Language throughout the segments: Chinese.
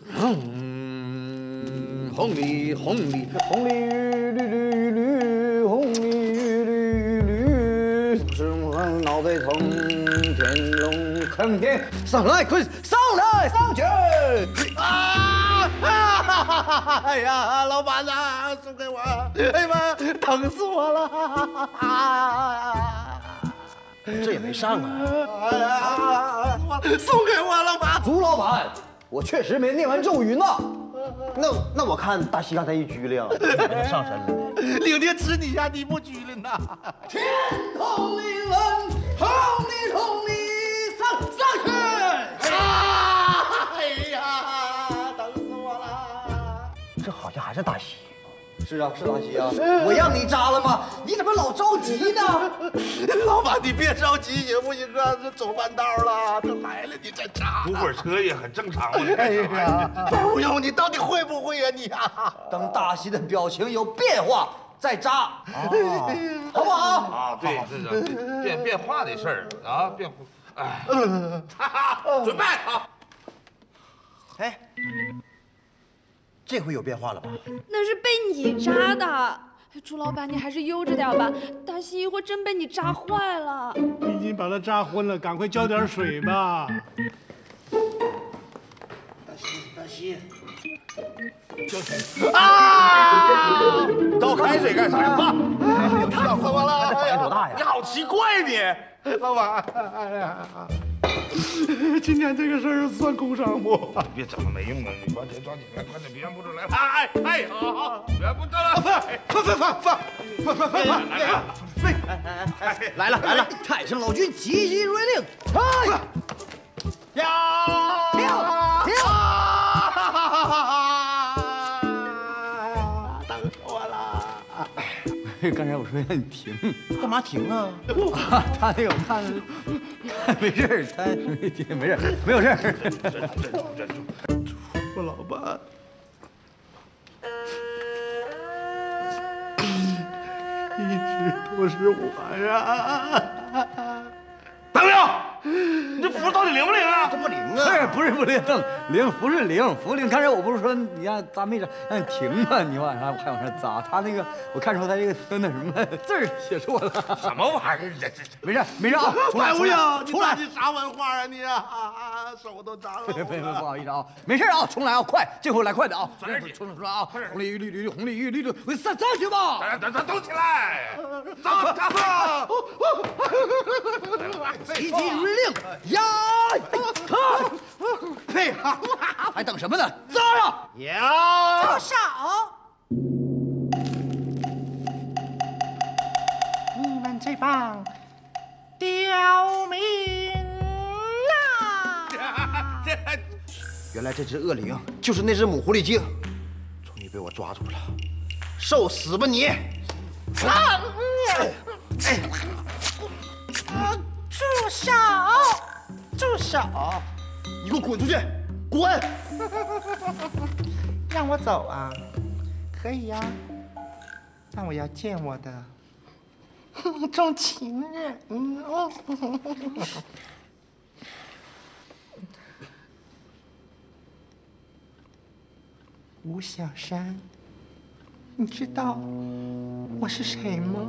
红鲤红鲤红鲤鱼绿绿绿，红鲤鱼绿绿绿，是我脑袋疼，天龙看天，上来快上来上去！啊！哎呀，老板呐，送给我！哎呀妈，疼死我了！ 这也没上啊！ 哎呀，送给我了吧，朱老板，我确实没念完咒语呢。 那我看大西刚才一拘灵，上身了。 领爹吃你呀，你不拘灵呐？天同地人，同理同理，上去！啊！哎呀，疼死我了！ 这好像还是大西。 是啊，是大西啊！我让你扎了吗？你怎么老着急呢？老板，你别着急行不行啊？这走半道了，他来了你再扎。 堵会儿车也很正常嘛。 哎呀，不用，你到底会不会呀你啊？等大西的表情有变化再扎，好不好？ 啊，对，是变化的事儿啊，变化。哎，准备好。 哎，这回有变化了吧？ 那是被你扎的。朱老板，你还是悠着点吧，大西一会儿真被你扎坏了。 你已经把他扎昏了，赶快浇点水吧。 大西， 啊！倒开水干啥呀？烫死我了！ 这多大呀？ 你好奇怪你，老板。哎呀， 今天这个事儿算工伤不？ 别整那没用的，你抓紧来，快点，别让不出来了。哎，好，别不得了， 放！来了！太上老君急急瑞令，哎！停！等死我了！刚才我说让你停， 干嘛停啊？ 他那个我看没事儿，他没事儿，没有事儿。 忍住。 我老板，一直都是我呀！ 等等，你这符到底灵不灵啊？ 这不灵啊！ 不是不灵，灵符是灵，符灵。刚才我不是说你让扎没扎，让你停吗？你往上还往上扎，他那个我看出他这个那什么字儿写错了。 什么玩意儿？这没事啊！ 白无影， 出来！ 你啥文化啊你啊？手都扎了。 不好意思啊，没事啊，重来啊，快，这回来快点啊！ 转点重来啊！红鲤鱼绿绿，红鲤鱼绿绿，我上去吧！ 咱都起来，走！ 急急如律令呀！ 配合， 还等什么呢？扎呀！ 住手！你们这帮刁民呐！ 原来这只恶灵就是那只母狐狸精，终于被我抓住了，受死吧你！ 住手！住手！ 你给我滚出去！滚！ 让我走啊？可以呀，但我要见我的重情人。吴小山，你知道我是谁吗？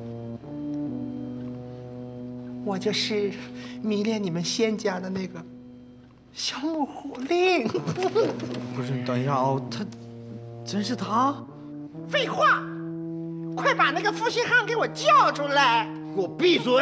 我就是迷恋你们仙家的那个小母狐狸。 不是，等一下啊，他真是他？ 废话，快把那个负心汉给我叫出来！ 给我闭嘴！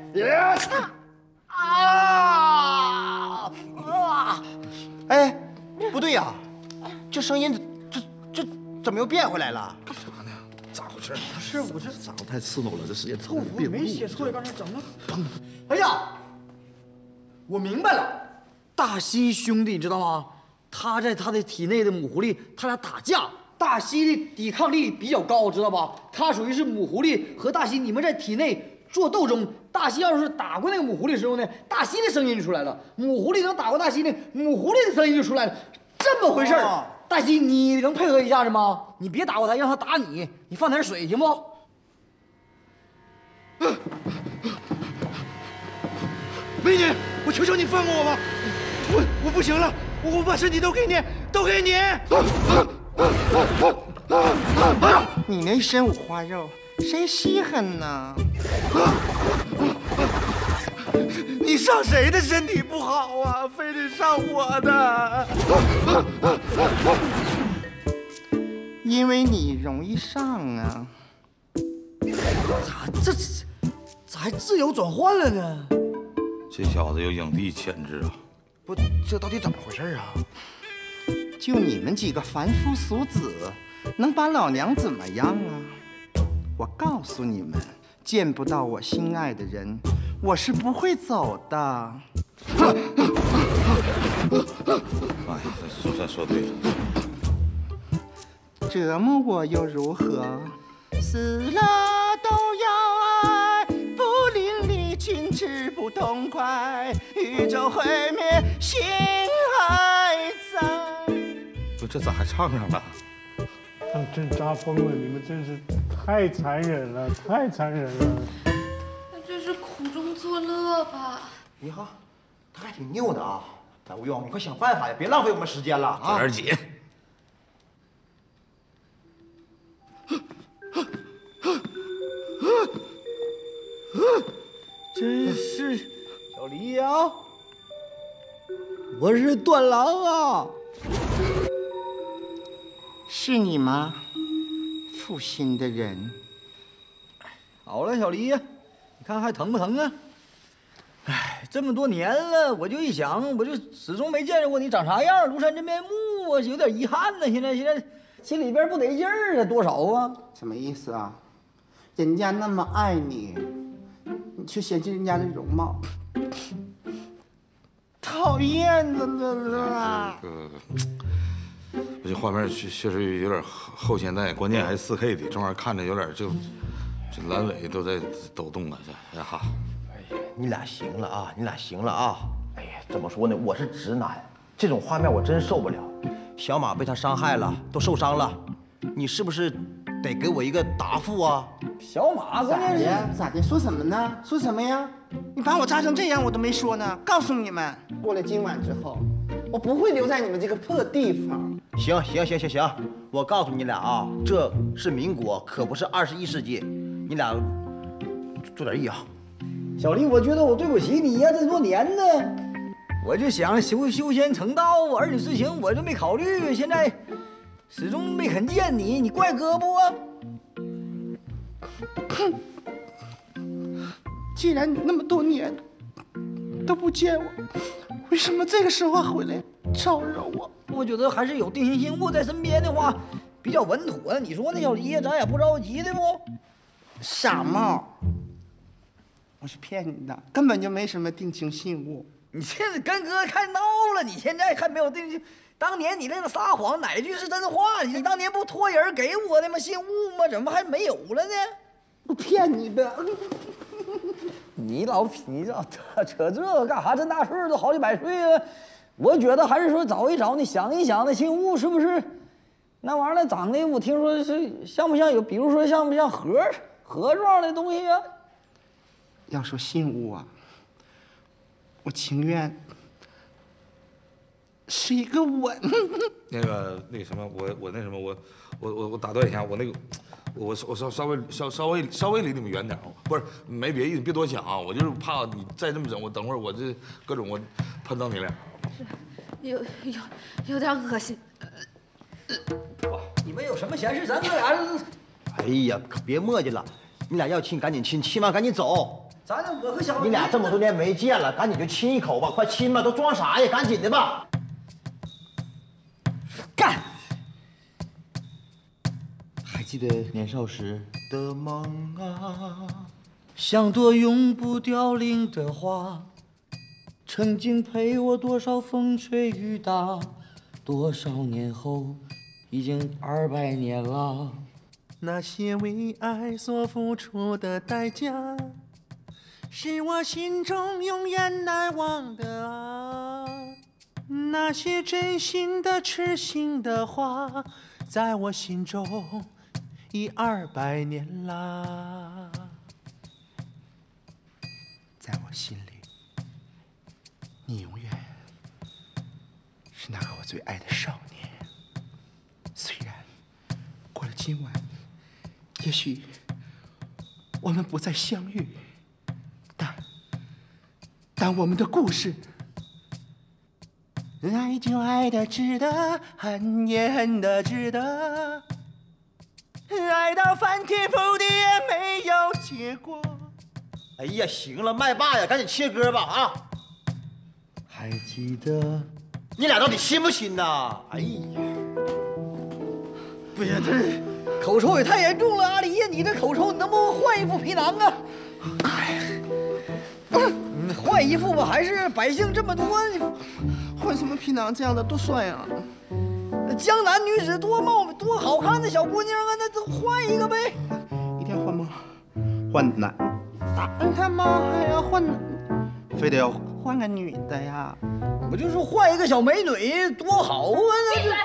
哎，不对呀，这声音这怎么又变回来了？ 干啥呢？咋回事？ 不是，我这嗓子太刺挠了，这时间长了我没写错来，刚才整的。哎呀，我明白了，大西兄弟，你知道吗？他在他的体内的母狐狸，他俩打架，大西的抵抗力比较高，知道吧？他属于是母狐狸和大西，你们在体内做斗争。大西要是打过那个母狐狸的时候呢，大西的声音就出来了；母狐狸能打过大西呢，母狐狸的声音就出来了。这么回事儿。大西，你能配合一下子吗？你别打过他，让他打你，你放点水行不？ 美女，我求求你放过我吧，我不行了， 我把身体都给你，都给你。你那身五花肉，谁稀罕呢？你上谁的身体不好啊？非得上我的？因为你容易上啊。 咋还自由转换了呢？ 这小子有影帝潜质啊！ 不，这到底怎么回事啊？ 就你们几个凡夫俗子，能把老娘怎么样啊？我告诉你们，见不到我心爱的人，我是不会走的。 哎，说对了。 折磨我又如何？死了都要爱，不淋漓尽致不痛快，宇宙毁灭，心还在。 不，这咋还唱上了？ 他们真扎疯了！你们真是太残忍了，太残忍了！ 那这是苦中作乐吧？ 你好，他还挺拗的啊！白无用，你快想办法呀，别浪费我们时间了啊！ 有点紧。 真是小黎呀，我是段郎啊！ 是你吗？负心的人。 好了，小黎呀，你看还疼不疼啊？哎，这么多年了，我就一想，我就始终没见着过你长啥样，庐山真面目啊，有点遗憾呢。现在心里边不得劲儿啊，多少啊？ 什么意思啊？人家那么爱你，你却嫌弃人家的容貌，讨厌的了。 我这画面确实有点后现代，关键还是4K 的，这玩意儿看着有点这阑尾都在抖动了，这呀哈。 你俩行了啊，你俩行了啊！哎呀，怎么说呢？我是直男，这种画面我真受不了。小马被他伤害了，都受伤了，你是不是得给我一个答复啊？ 小马关键是咋的？说什么呢？说什么呀？你把我扎成这样，我都没说呢。告诉你们，过了今晚之后，我不会留在你们这个破地方。 行，我告诉你俩啊，这是民国，可不是21世纪，你俩注点意啊。 小黎，我觉得我对不起你呀，这么多年呢，我就想修仙成道，儿女之情我就没考虑，现在始终没肯见你，你怪哥不啊？ 既然你那么多年都不见我，为什么这个时候回来招惹我？ 我觉得还是有定心信物在身边的话比较稳妥。你说呢，小黎呀？咱也不着急的不？ 傻帽，我是骗你的，根本就没什么定情信物。 你现在跟哥开闹了，你现在还没有定心。当年你那个撒谎哪句是真话？你当年不托人给我的吗？信物吗？怎么还没有了呢？ 我骗你的。 你这扯这个干啥？这大岁都好几百岁了，我觉得还是说找一找，你想一想那信物是不是那玩意儿长得？我听说是像不像有，比如说像不像盒状的东西啊？ 要说信物啊，情愿是一个吻。 那个什么，我那什么，我打断一下，我稍微离你们远点，不是没别意思，别多想啊，我就是怕你再这么整，我等会儿我这各种我喷到你俩。 有点恶心。 你们有什么闲事，咱哥俩。 哎呀，可别磨叽了，你俩要亲赶紧亲，亲完赶紧走。 我和小你俩这么多年没见了，赶紧就亲一口吧，快亲吧，都装啥呀？赶紧的吧。 干！ 还记得年少时的梦啊， 像朵永不凋零的花，曾经陪我多少风吹雨打，多少年后，已经200年了。 那些为爱所付出的代价，是我心中永远难忘的啊！那些真心的、痴心的话，在我心中已200年啦。在我心里，你永远是那个我最爱的少年。虽然过了今晚，也许我们不再相遇，但我们的故事，爱就爱的值得，恨也恨的值得，爱到翻天覆地也没有结果。 哎呀，行了，麦霸呀，赶紧切歌吧啊！ 还记得？ 你俩到底亲不亲呐？哎呀， 不行，这口臭也太严重了，阿离呀，你这口臭，你能不能换一副皮囊啊？换一副吧，还是百姓这么多， 换什么皮囊？这样的多帅啊！ 江南女子多好看的小姑娘啊，那都换一个呗。 一定要换吗？换男？他妈还要换男？非得要换个女的呀？ 我就说换一个小美女多好啊！ 闭嘴！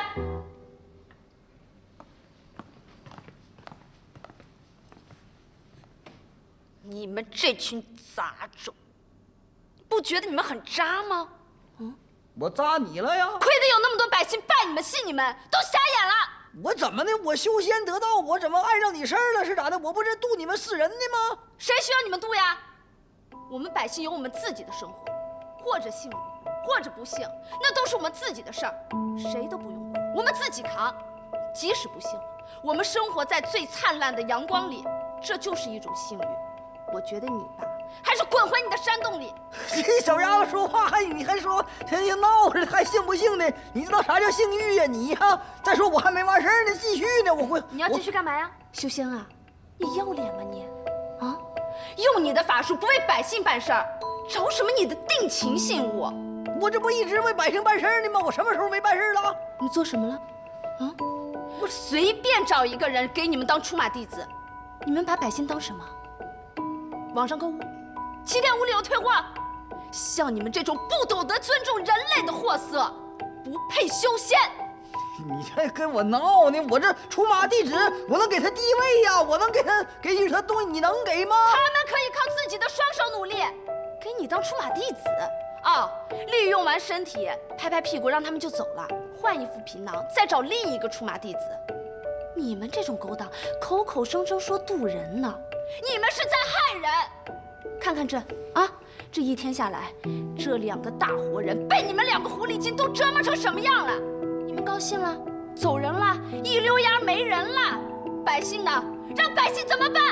你们这群杂种，不觉得你们很渣吗？ 我扎你了呀？ 亏得有那么多百姓拜你们、信你们，都瞎眼了。 我怎么的？我修仙得道，我怎么碍上你事儿了？是咋的？我不是渡你们世人的吗？ 谁需要你们渡呀？我们百姓有我们自己的生活，或者信我，或者不信，那都是我们自己的事儿，谁都不用管，我们自己扛。即使不信了，我们生活在最灿烂的阳光里，这就是一种幸运。我觉得你吧，还是滚回你的山洞里。 这小丫头说话你还说天闹着，还信不信的？你知道啥叫性欲呀？你呀，再说我还没完事儿呢，继续呢，我会。 你要继续干嘛呀？修仙啊？你要脸吗你？啊？用你的法术不为百姓办事儿，找什么你的定情信物？ 我这不一直为百姓办事儿呢吗？我什么时候没办事了？ 你做什么了？啊？我随便找一个人给你们当出马弟子，你们把百姓当什么？网上购物，7天无理由退货。像你们这种不懂得尊重人类的货色，不配修仙。 你这跟我闹呢？我这出马弟子，我能给他地位呀，我能给予他东西，你能给吗？ 他们可以靠自己的双手努力，给你当出马弟子啊！利用完身体，拍拍屁股让他们就走了，换一副皮囊，再找另一个出马弟子。你们这种勾当，口口声声说渡人呢，你们是在害人。看看这啊，这一天下来，这2个大活人被你们2个狐狸精都折磨成什么样了？你们高兴了？走人了？一溜烟没人了？百姓呢？让百姓怎么办？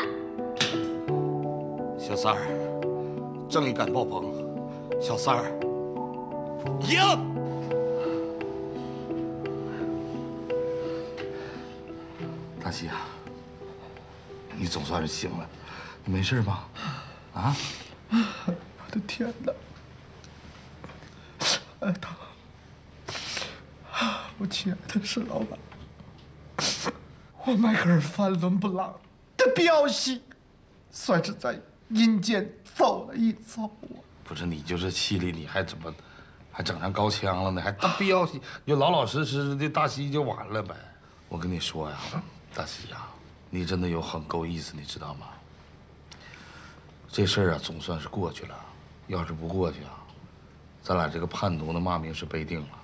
小三儿，正义感爆棚，小三儿赢。大西啊，你总算是醒了，你没事吧？啊？ 我的天哪！我亲爱的石老板，我迈克尔·范伦布朗的表戏，算是在阴间走了一遭啊！ 不是你就这气力，你还怎么还整上高腔了呢？还大彪戏，你就老老实实的大戏就完了呗。我跟你说呀，大西呀，你真的有很够意思，你知道吗？这事儿啊，总算是过去了。要是不过去啊，咱俩这个叛徒的骂名是背定了。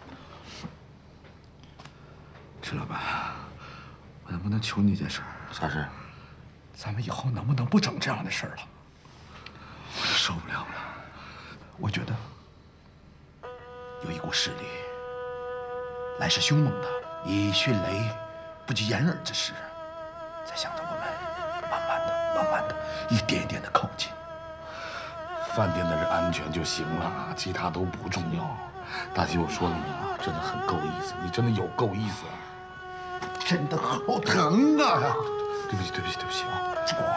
石老板，我能不能求你件事儿？ 啥事？ 咱们以后能不能不整这样的事儿了？我受不了了。我觉得有一股势力，来势凶猛的，以迅雷不及掩耳之势，在向着我们慢慢的、一点一点的靠近。 饭店的人安全就行了，其他都不重要。大西，我说你啊，真的很够意思，你真的有够意思啊！ 真的好疼啊！ 对不起，对不起，对不起啊！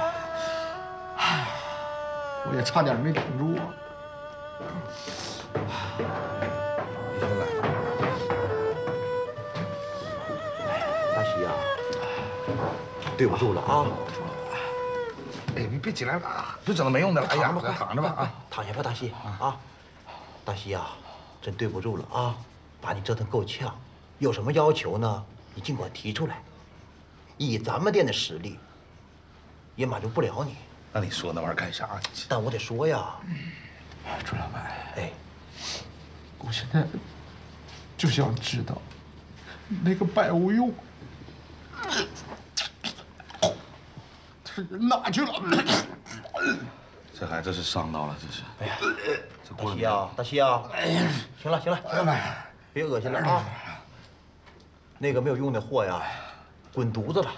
我也差点没挺住啊！ 你先来。 大西呀，对不住了啊！ 哎，你别起来了啊！别整那没用的了。哎呀，快躺着吧啊！ 躺下吧，大西啊！大西呀，真对不住了啊！把你折腾够呛，有什么要求呢？你尽管提出来。以咱们店的实力，也满足不了你。 那你说那玩意儿干啥？ 但我得说呀， 朱老板， 哎， 我现在就想知道那个白无用，他人哪去了？ 这孩子是伤到了，这是。哎呀，这大西啊，大西啊！行了，别恶心了啊！那个没有用的货呀，滚犊子吧！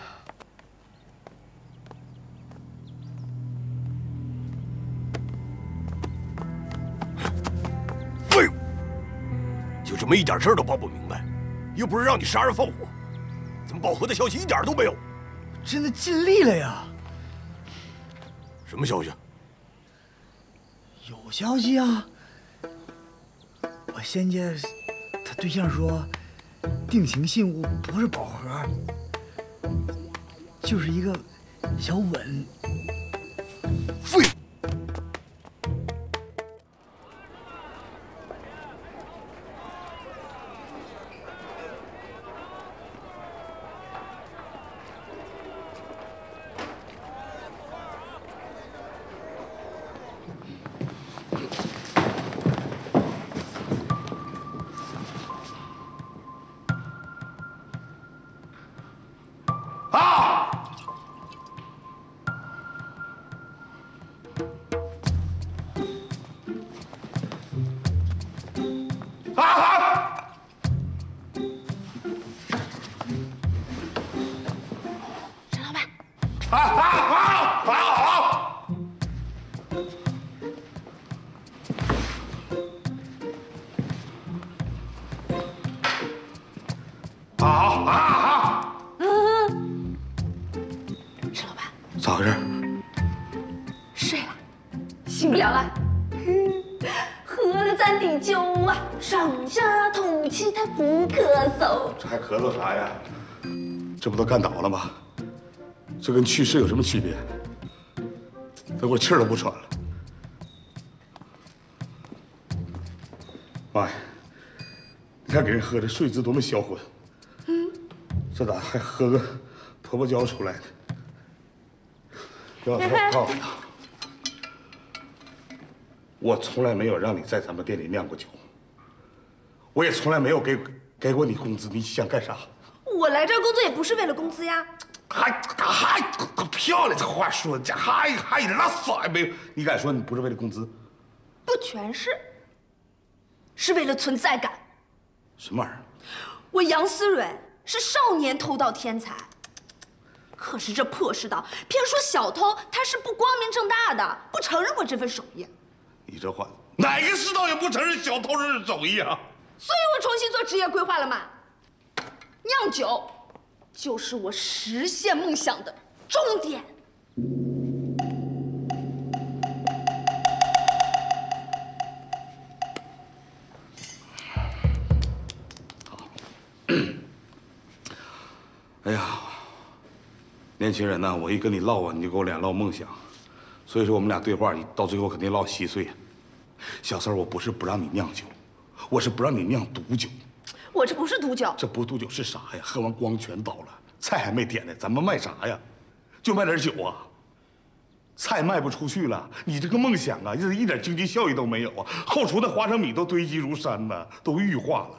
废物！就这么一点事儿都报不明白，又不是让你杀人放火，怎么报核的消息一点都没有？ 真的尽力了呀！ 什么消息？ 有消息啊！我仙家他对象说，定情信物不是宝盒，就是一个小吻。 废物！ 沈老板， 咋回事？ 睡了，醒不了了。喝了咱的酒啊，上下通气，它不咳嗽。 这还咳嗽啥呀？这不都干倒了吗？这跟去世有什么区别？都给我气儿都不喘了。妈呀！你看给人喝的睡姿多么销魂。这咋还喝个婆婆胶出来呢？杨小三，我告诉你啊，我从来没有让你在咱们店里酿过酒，我也从来没有给过你工资，你想干啥？ 我来这儿工作也不是为了工资呀。 还漂亮，这话说的，这还拉撒没有？你敢说你不是为了工资？ 不全是，是为了存在感。 什么玩意儿？ 我杨思蕊是少年偷盗天才，可是这破世道偏说小偷他是不光明正大的，不承认我这份手艺。 你这话，哪个世道也不承认小偷是手艺啊？ 所以我重新做职业规划了嘛。酿酒就是我实现梦想的终点。 哎呀，年轻人呐，我一跟你唠啊，你就给我俩唠梦想，所以说我们俩对话到最后肯定唠稀碎。小三儿，我不是不让你酿酒，我是不让你酿毒酒。 我这不是毒酒， 这不毒酒是啥呀？喝完光全倒了，菜还没点呢，咱们卖啥呀？就卖点酒啊？菜卖不出去了，你这个梦想啊，这一点经济效益都没有啊！后厨的花生米都堆积如山呐，都玉化了。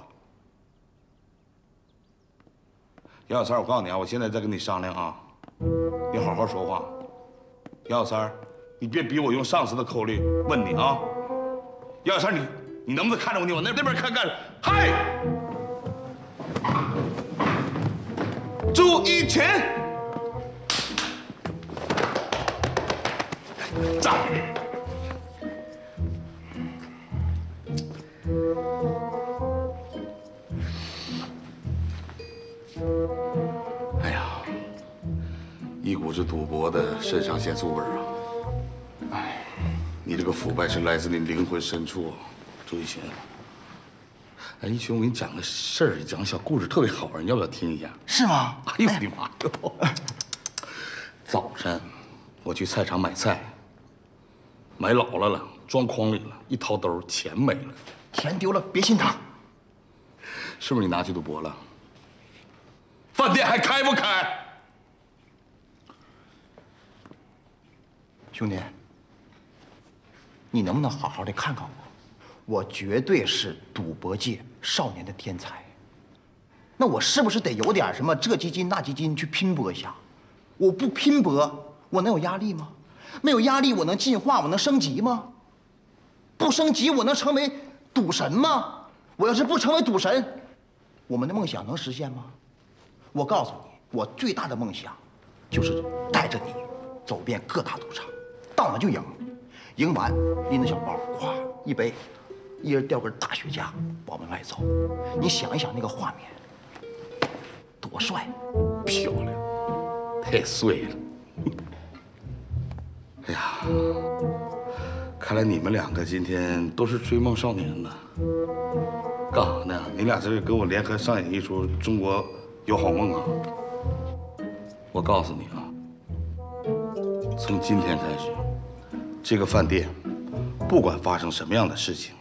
杨小三，我告诉你啊，我现在再跟你商量啊，你好好说话。杨小三，你别逼我用上司的口令问你啊。杨小三，你能不能看着我？你往那边看看。嗨，注意前，站。哎呀，一股子赌博的肾上腺素味儿啊！哎，你这个腐败是来自你灵魂深处，周一群。哎，一群，我给你讲个事儿，讲个小故事，特别好玩，你要不要听一下？ 是吗？ 哎呦我的妈哟！早晨我去菜场买菜，买老了，装筐里了，一掏兜，钱没了。 钱丢了别心疼， 是不是你拿去赌博了？饭店还开不开？ 兄弟，你能不能好好的看看我？我绝对是赌博界少年的天才，那我是不是得有点什么这基金那基金去拼搏一下？我不拼搏，我能有压力吗？没有压力，我能进化，我能升级吗？不升级，我能成为赌神吗？我要是不成为赌神，我们的梦想能实现吗？我告诉你，我最大的梦想就是带着你走遍各大赌场，到哪就赢，赢完拎着小包，咵一杯，一人叼根大雪茄往门外走。你想一想那个画面，多帅！ 漂亮，太碎了。哎呀，看来你们两个今天都是追梦少年呢。干啥呢？你俩这是跟我联合上演一出《中国有好梦》啊！我告诉你啊，从今天开始，这个饭店不管发生什么样的事情，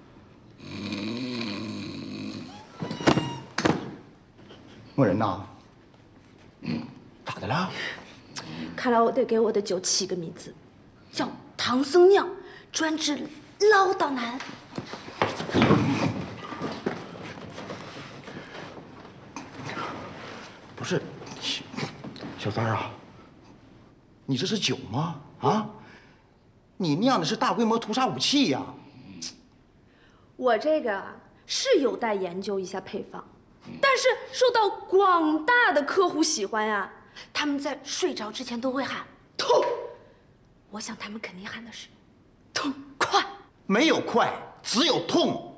莫人呐，咋的了？ 看来我得给我的酒起个名字，叫唐僧酿，专治唠叨男。 不是，小三儿啊，你这是酒吗？啊，你酿的是大规模屠杀武器呀！ 我这个是有待研究一下配方，但是受到广大的客户喜欢呀。他们在睡着之前都会喊“痛”，我想他们肯定喊的是“痛快”。 没有快，只有痛。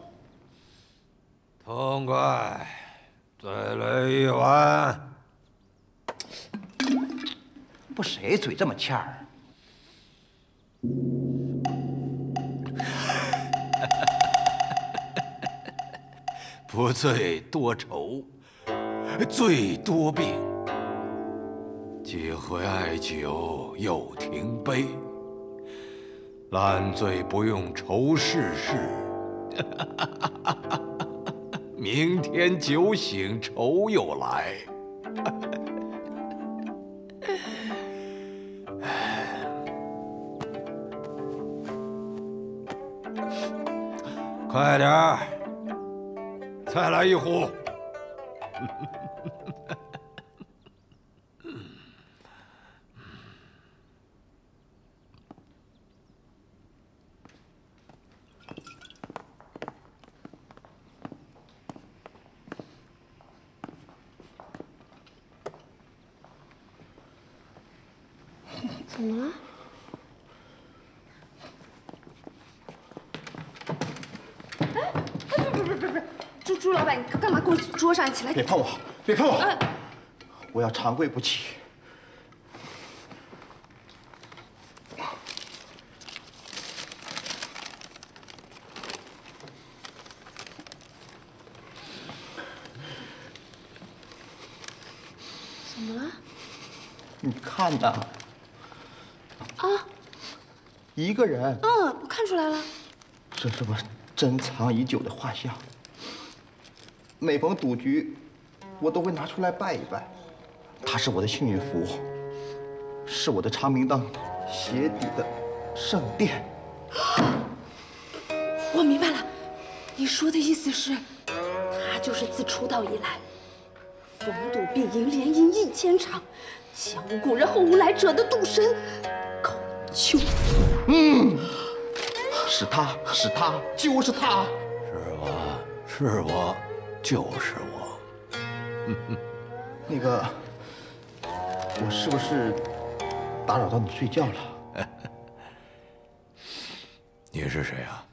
痛快，再来一碗。 不，谁嘴这么欠儿？ 不醉多愁，醉多病。几回爱酒又停杯，烂醉不用愁世事。明天酒醒愁又来。快点儿，再来一壶。 怎么了？朱老板，你干嘛跪桌上？起来！ 别碰我！别碰我！我要长跪不起。 怎么了？ 你看呐。 啊！ 一个人。 我看出来了。 这是我珍藏已久的画像。每逢赌局，我都会拿出来拜一拜。它是我的幸运符，是我的长明灯鞋底的圣殿。 我明白了，你说的意思是，他就是自出道以来，逢赌必赢，连赢1000场，前无古人后无来者的赌神高俅。 是他，是他，就是他。 是我，就是我。 那个，我是不是打扰到你睡觉了？ 你是谁啊？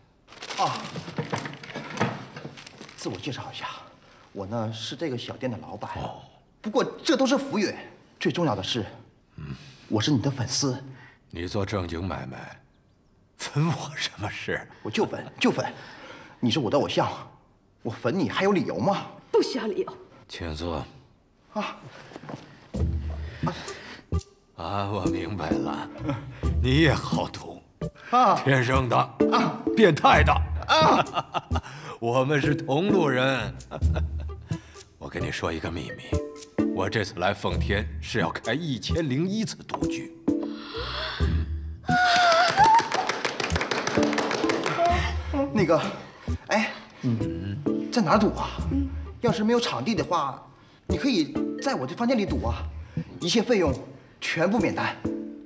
自我介绍一下，我呢是这个小店的老板。不过这都是浮云，最重要的是，我是你的粉丝。 你做正经买卖，分我什么事？ 我就粉，就粉。你是我的偶像，我粉你还有理由吗？ 不需要理由。 请坐。我明白了，你也好赌，天生的，变态的，我们是同路人。我跟你说一个秘密，我这次来奉天是要开1001次赌局。 那个，哎， 在哪儿赌啊？要是没有场地的话，你可以在我这房间里赌啊，一切费用全部免单。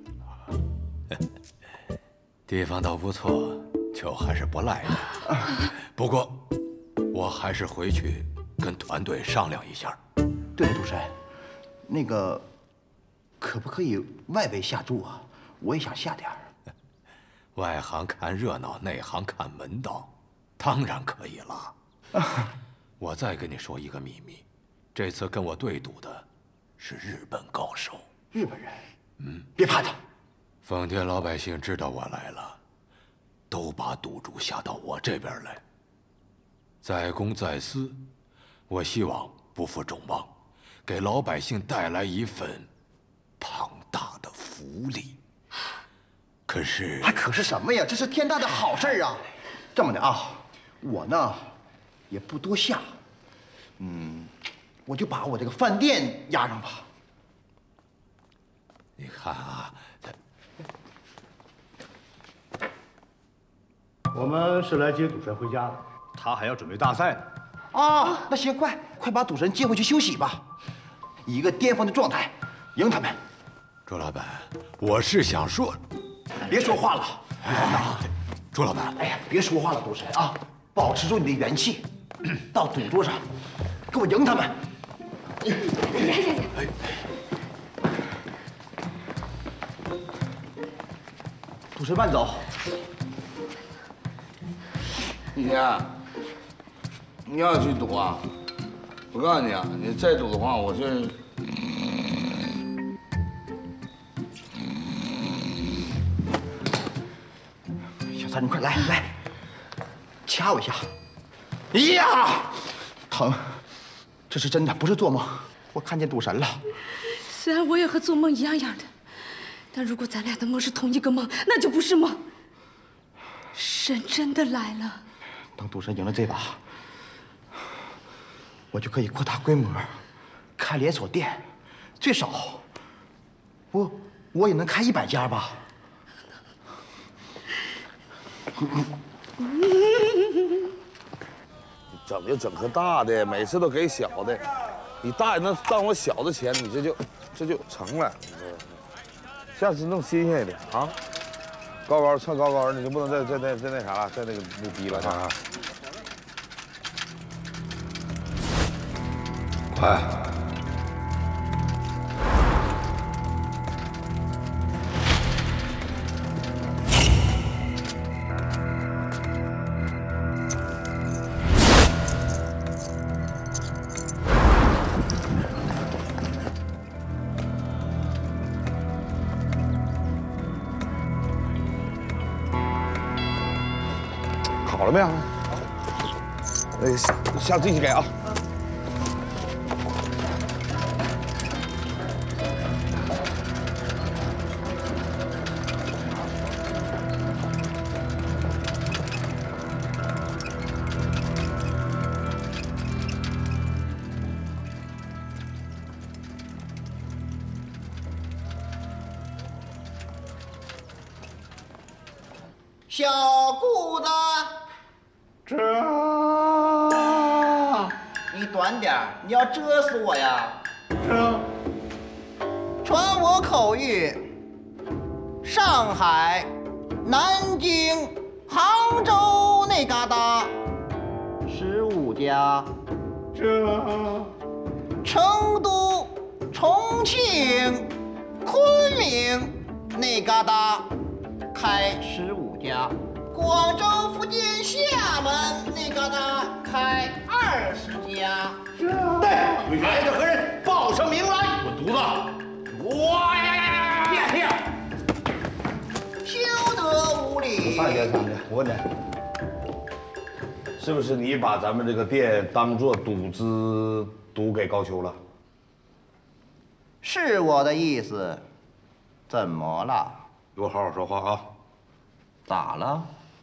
地方倒不错，就还是不赖的。不过，我还是回去跟团队商量一下。 对了，赌神，那个可不可以外围下注啊？我也想下点儿。 外行看热闹，内行看门道，当然可以了。我再跟你说一个秘密，这次跟我对赌的是日本高手。 日本人？别怕他。 奉天老百姓知道我来了，都把赌注下到我这边来。在公在私，我希望不负众望，给老百姓带来一份庞大的福利。可是， 可是什么呀？这是天大的好事啊！这么的啊，我呢也不多下，我就把我这个饭店压上吧。 你看啊， 我们是来接赌神回家的，他还要准备大赛呢。 啊，那行，快把赌神接回去休息吧，以一个巅峰的状态赢他们。 朱老板，我是想说， 别说话了， 朱老板， 哎呀，别说话了，赌神啊，保持住你的元气，到赌桌上给我赢他们。赌神慢走。 一天，你要去赌啊？我告诉你啊，你再赌的话，我这…… 小三，你快来，掐我一下。哎呀，疼！这是真的，不是做梦。我看见赌神了。 虽然我也和做梦一样的，但如果咱俩的梦是同一个梦，那就不是梦。神真的来了。 等赌神赢了这把，我就可以扩大规模，开连锁店，最少，我也能开100家吧。 整就整颗大的，每次都给小的，你大人能当我小的钱，你这就成了。下次弄新鲜一点啊！高唱高，你就不能再那啥了，再那逼了啊！ 快！ 好了没有？下次一起给啊！ 小姑子，你短点儿，你要遮死我呀！传我口谕，上海、南京、杭州那旮瘩15家，成都、重庆、昆明那旮瘩开15家。广州、福建、厦门那旮瘩开20家。对，来者何人？报上名来。 我犊子！哇呀！ 休得无礼！ 3天，我问你，是不是你把咱们这个店当做赌资赌给高俅了？ 是我的意思。怎么了？ 给我好好说话啊！ 咋了？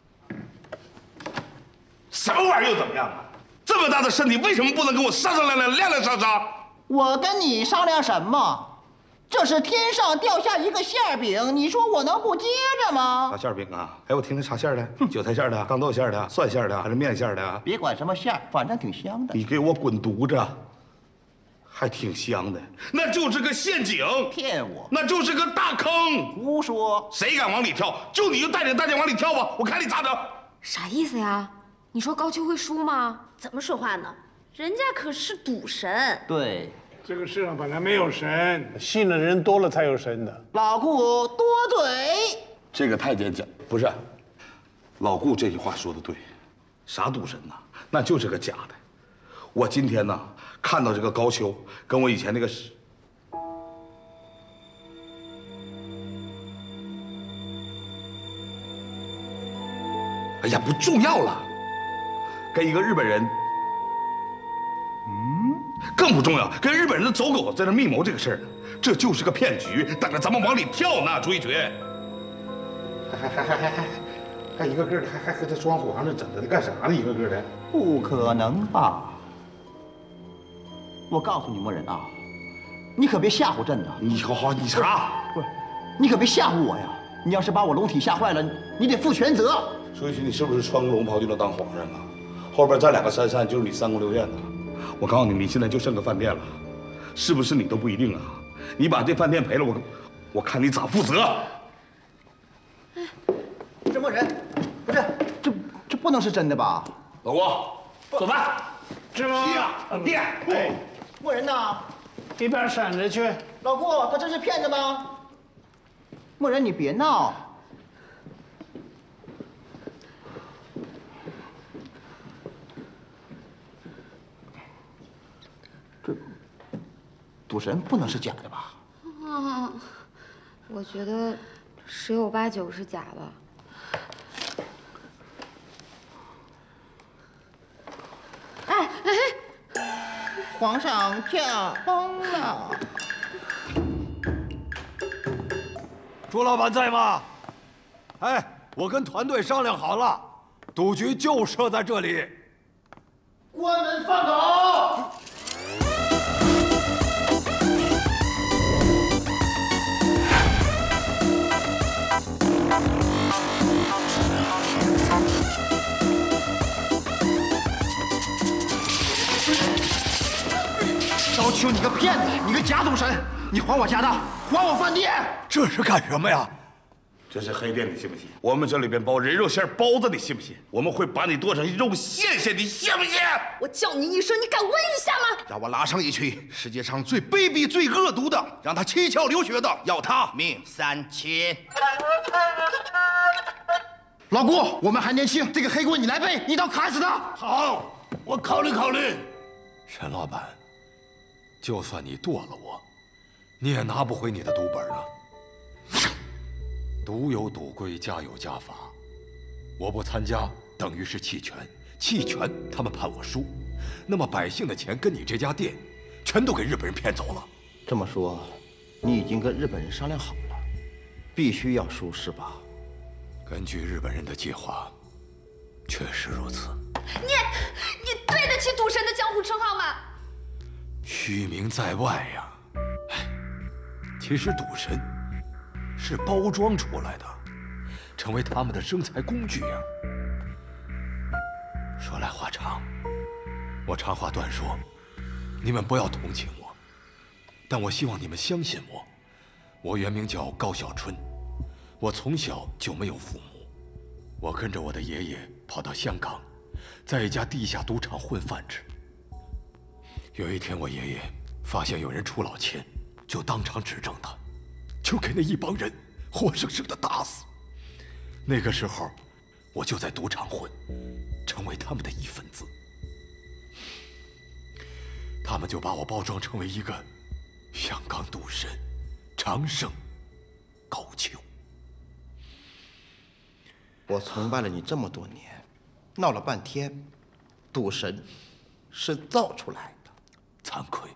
什么玩意儿又怎么样啊？这么大的身体，为什么不能跟我商量商量、亮亮杀杀？ 我跟你商量什么？ 这是天上掉下一个馅儿饼，你说我能不接着吗？ 啥馅儿饼啊？哎，我听听啥馅儿的？韭菜馅儿的、钢豆馅儿的、蒜馅儿的，还是面馅儿的？ 别管什么馅儿，反正挺香的。 你给我滚犊子！还挺香的，那就是个陷阱， 骗我， 那就是个大坑。 胡说！ 谁敢往里跳，就你就带领大家往里跳吧，我看你咋整。 啥意思呀？你说高俅会输吗？ 怎么说话呢？人家可是赌神。 对， 这个世上本来没有神，信的人多了才有神的。 老顾多嘴。 这个太监讲不是，老顾这句话说的对，啥赌神呐，那就是个假的。我今天呢看到这个高俅，跟我以前那个哎呀，不重要了，跟一个日本人，更不重要，跟日本人的走狗在那密谋这个事儿，这就是个骗局，等着咱们往里跳呢，朱一爵。还一个个的，还和他装皇上，整的干啥呢？一个个的， 不可能吧？我告诉你，默人啊，你可别吓唬朕呐！ 你好，你啥？ 不是，你可别吓唬我呀！你要是把我龙体吓坏了，你得负全责。 说一句，你是不是穿个龙袍就能当皇上啊？后边站两个珊珊，就是你三宫六院呐！我告诉你，你现在就剩个饭店了，是不是你都不一定啊！你把这饭店赔了，我看你咋负责！ 这默人，不是，这不能是真的吧？ 老郭，做饭。 是吗？ 爹， 哎， 默人呐， 一边闪着去。 老顾，他这是骗子吗？默人，你别闹。这赌神不能是假的吧？ 我觉得十有八九是假的。 皇上驾崩了。 朱老板在吗？哎，我跟团队商量好了，赌局就设在这里。 关门放狗。高俅，你个骗子，你个假赌神！你还我家当，还我饭店！ 这是干什么呀？ 这是黑店，你信不信？我们这里边包人肉馅包子，你信不信？我们会把你剁成肉馅馅，你信不信？ 我叫你一声，你敢问一下吗？ 让我拉上一去，世界上最卑鄙、最恶毒的，让他七窍流血的，要他命3000。 老顾，我们还年轻，这个黑锅你来背，一刀砍死他。 好，我考虑考虑。 沈老板，就算你剁了我，你也拿不回你的赌本啊！赌有赌规，家有家法。我不参加，等于是弃权。弃权，他们判我输。那么百姓的钱跟你这家店，全都给日本人骗走了。 这么说，你已经跟日本人商量好了，必须要输是吧？ 根据日本人的计划，确实如此。 你对得起赌神的江湖称号吗？ 虚名在外呀。哎，其实赌神是包装出来的，成为他们的生财工具呀。说来话长，我长话短说，你们不要同情我，但我希望你们相信我。我原名叫高小春，我从小就没有父母，我跟着我的爷爷跑到香港，在一家地下赌场混饭吃。有一天，我爷爷发现有人出老千，就当场指证他，就给那一帮人活生生的打死。那个时候，我就在赌场混，成为他们的一份子。他们就把我包装成为一个香港赌神常胜高俅。 我崇拜了你这么多年，闹了半天，赌神是造出来的。 惭愧，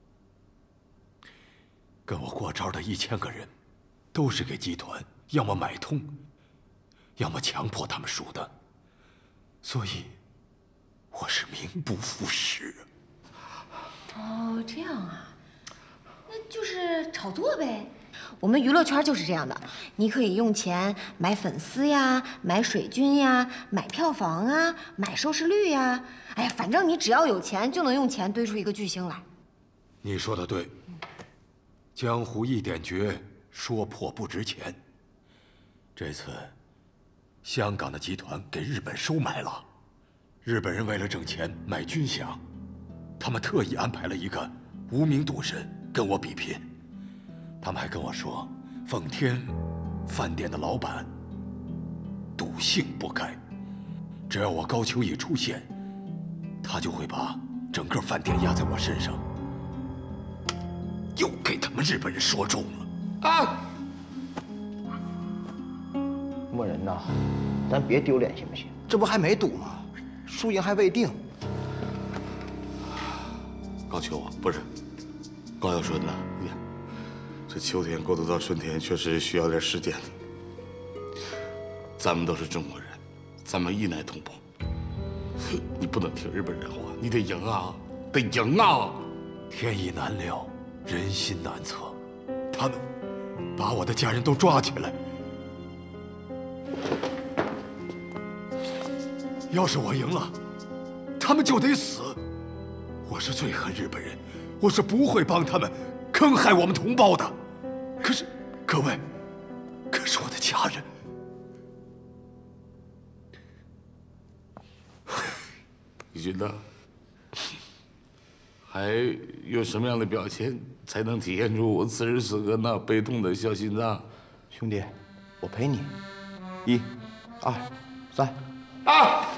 跟我过招的1000个人，都是给集团要么买通，要么强迫他们输的，所以我是名不副实。 哦，这样啊，那就是炒作呗。我们娱乐圈就是这样的，你可以用钱买粉丝呀，买水军呀，买票房啊，买收视率呀。哎呀，反正你只要有钱，就能用钱堆出一个巨星来。 你说的对，江湖一点绝，说破不值钱。这次，香港的集团给日本收买了，日本人为了挣钱买军饷，他们特意安排了一个无名赌神跟我比拼。他们还跟我说，奉天饭店的老板赌性不改，只要我高秋一出现，他就会把整个饭店压在我身上。又给他们日本人说中了啊！ 默人呐，咱别丢脸行不行？这不还没赌吗？输赢还未定。 高秋啊，不是，高小春呐，你看，这秋天过渡到春天，确实需要点时间的。咱们都是中国人，咱们一奶同胞，你不能听日本人话，你得赢啊，得赢啊！ 天意难料，人心难测，他们把我的家人都抓起来。要是我赢了，他们就得死。我是最恨日本人，我是不会帮他们坑害我们同胞的。可是，各位，可是我的家人。 你觉得还有什么样的表现才能体现出我此时此刻那悲痛的小心脏？ 兄弟，我陪你，1、2、3， 啊！